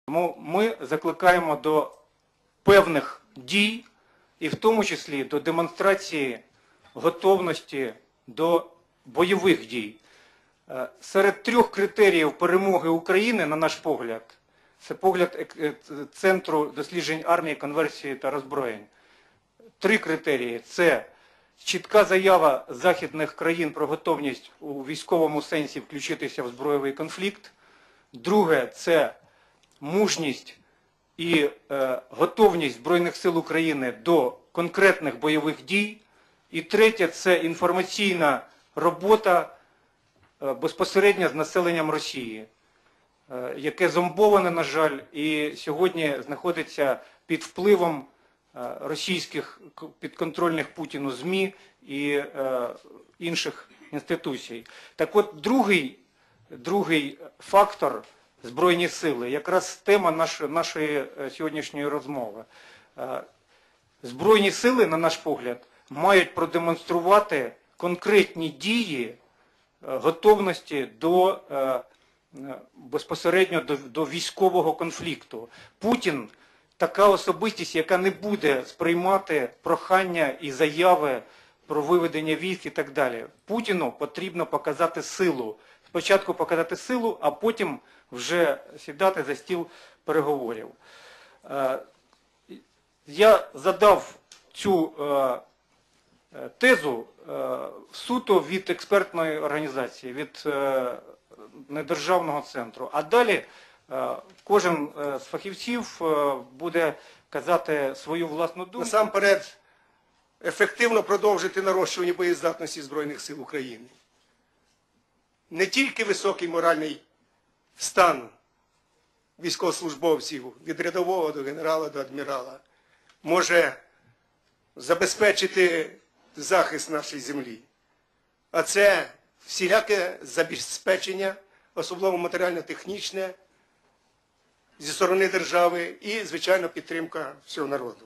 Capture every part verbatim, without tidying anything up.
Тому ми закликаємо до певних дій, і в тому числі до демонстрації готовності до бойових дій. Серед трьох критеріїв перемоги України, на наш погляд, це погляд Центру досліджень армії, конверсії та роззброєнь. Три критерії – це чітка заява західних країн про готовність у військовому сенсі включитися в збройовий конфлікт. Друге – це мужність і е, готовність Збройних сил України до конкретних бойових дій. І третє – це інформаційна робота е, безпосередньо з населенням Росії, е, яке зомбоване, на жаль, і сьогодні знаходиться під впливом е, російських підконтрольних Путіну ЗМІ і е, інших інституцій. Так от, другий, другий фактор – Збройні сили, якраз тема нашої, нашої сьогоднішньої розмови. Збройні сили, на наш погляд, мають продемонструвати конкретні дії готовності до, безпосередньо до, до військового конфлікту. Путін – така особистість, яка не буде сприймати прохання і заяви про виведення військ і так далі. Путіну потрібно показати силу. Спочатку показати силу, а потім вже сідати за стіл переговорів. Я задав цю тезу суто від експертної організації, від недержавного центру. А далі кожен з фахівців буде казати свою власну думку. Насамперед, ефективно продовжити нарощування боєздатності Збройних сил України. Не тільки високий моральний стан військовослужбовців від рядового до генерала до адмірала може забезпечити захист нашої землі. А це всіляке забезпечення, особливо матеріально-технічне, зі сторони держави і, звичайно, підтримка всього народу.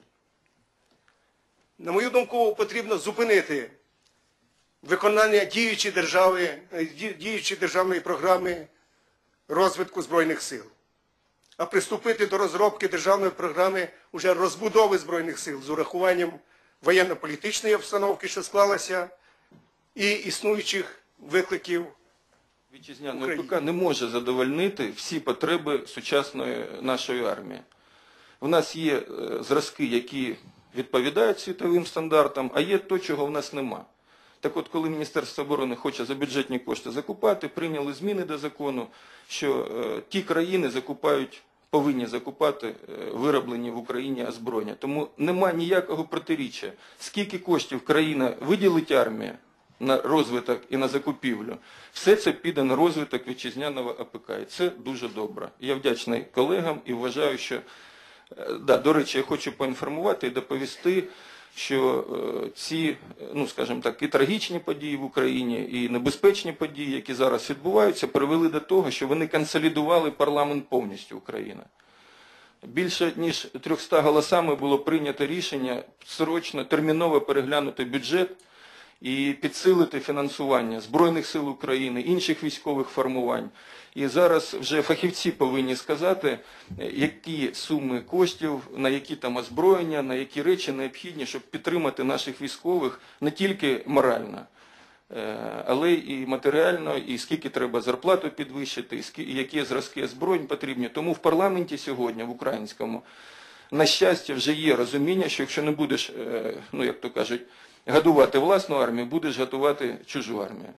На мою думку, потрібно зупинити виконання діючої держави, діючої державної програми розвитку Збройних сил, а приступити до розробки державної програми уже розбудови Збройних сил з урахуванням воєнно-політичної обстановки, що склалася, і існуючих викликів. Вітчизняна ОПК не може задовольнити всі потреби сучасної нашої армії. У нас є зразки, які відповідають світовим стандартам, а є то, чого в нас нема. Так от, коли Міністерство оборони хоче за бюджетні кошти закупати, прийняли зміни до закону, що е, ті країни закупають, повинні закупати е, вироблені в Україні озброєння. Тому нема ніякого протиріччя. Скільки коштів країна виділить армії на розвиток і на закупівлю, все це піде на розвиток вітчизняного АПК. І це дуже добре. Я вдячний колегам і вважаю, що, е, да, до речі, я хочу поінформувати і доповісти, що ці, ну скажімо так, і трагічні події в Україні, і небезпечні події, які зараз відбуваються, привели до того, що вони консолідували парламент повністю України. Більше ніж трьохстами голосами було прийнято рішення срочно, терміново переглянути бюджет і підсилити фінансування Збройних сил України, інших військових формувань. І зараз вже фахівці повинні сказати, які суми коштів, на які там озброєння, на які речі необхідні, щоб підтримати наших військових не тільки морально, але і матеріально, і скільки треба зарплату підвищити, і які зразки озброєнь потрібні. Тому в парламенті сьогодні, в українському, на щастя, вже є розуміння, що якщо не будеш, ну як то кажуть, годувати власну армію, будеш готувати чужу армію.